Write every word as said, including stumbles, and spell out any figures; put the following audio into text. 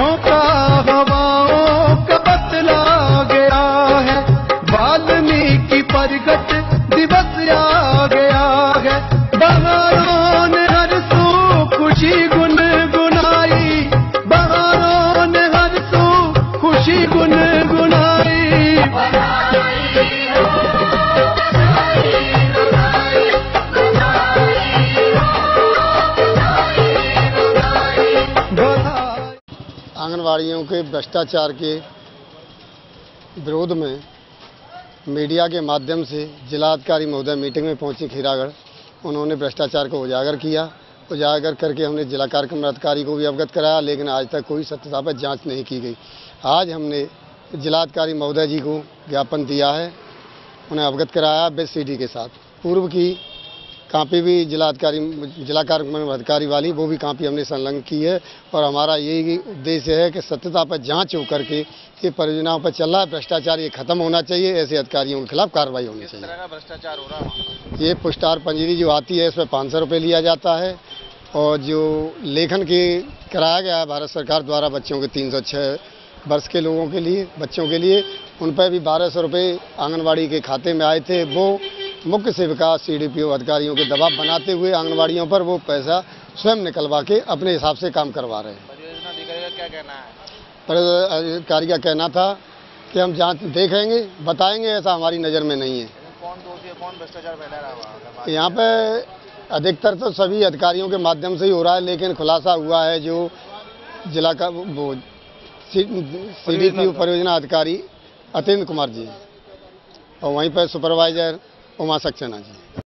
झोंका हवाओं का बतला गया है, वाल्मीकि प्रगट दिवस आ गया है। बहारों ने हर सू खुशी गुनगुनाई, बहारों ने हर सू खुशी गुनगुनाई। आंगनवाड़ियों के भ्रष्टाचार के विरोध में मीडिया के माध्यम से जिलाधिकारी महोदय मीटिंग में पहुंची खीरागढ़। उन्होंने भ्रष्टाचार को उजागर किया। उजागर करके हमने जिला कार्यक्रम अधिकारी को भी अवगत कराया, लेकिन आज तक कोई सत्यता पर जांच नहीं की गई। आज हमने जिलाधिकारी महोदय जी को ज्ञापन दिया है, उन्हें अवगत कराया विद सीडी के साथ। पूर्व की कापी भी जिलाधिकारी जिला कार्यक्रम अधिकारी वाली वो भी कापी हमने संलग्न की है, और हमारा यही उद्देश्य है कि सत्यता पर जांच हो करके ये परियोजनाओं पर चल रहा है भ्रष्टाचार ये खत्म होना चाहिए। ऐसे अधिकारियों के खिलाफ कार्रवाई होनी चाहिए। किस तरह का भ्रष्टाचार हो रहा है? ये पुष्टार पंजीरी जो आती है इसमें पाँच सौ रुपये लिया जाता है, और जो लेखन के कराया गया है भारत सरकार द्वारा बच्चों के तीन सौ छः वर्ष के लोगों के लिए बच्चों के लिए उन पर भी बारह सौ रुपये आंगनबाड़ी के खाते में आए थे। वो मुख्य सेविका सी डी पी ओ अधिकारियों के दबाव बनाते हुए आंगनबाड़ियों पर वो पैसा स्वयं निकलवा के अपने हिसाब से काम करवा रहे हैं। परियोजना अधिकारी का क्या कहना है? पर अधिकारी का कहना था कि हम जांच देखेंगे, बताएंगे, ऐसा हमारी नज़र में नहीं है। कौन दोषी है, कौन भ्रष्टाचार फैला रहा है? यहाँ पे अधिकतर तो सभी अधिकारियों के माध्यम से ही हो रहा है, लेकिन खुलासा हुआ है जो जिला का वो सी डी पी ओ परियोजना अधिकारी अतिंद्र कुमार जी, और वहीं पर सुपरवाइजर उमा सक्सेना जी।